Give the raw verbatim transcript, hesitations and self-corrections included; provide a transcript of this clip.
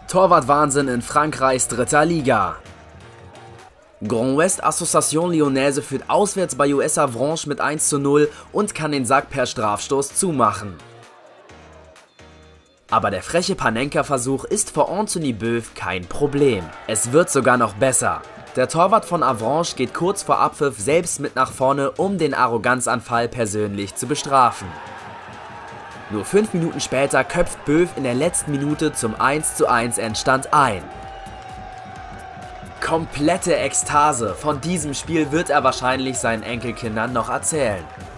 Torwartwahnsinn in Frankreichs dritter Liga. Grand Ouest Association Lyonnaise führt auswärts bei U S Avranches mit eins zu null und kann den Sack per Strafstoß zumachen. Aber der freche Panenka-Versuch ist für Anthony Beuve kein Problem. Es wird sogar noch besser. Der Torwart von Avranches geht kurz vor Abpfiff selbst mit nach vorne, um den Arroganzanfall persönlich zu bestrafen. Nur fünf Minuten später köpft Beuve in der letzten Minute zum eins zu eins Endstand ein. Komplette Ekstase, von diesem Spiel wird er wahrscheinlich seinen Enkelkindern noch erzählen.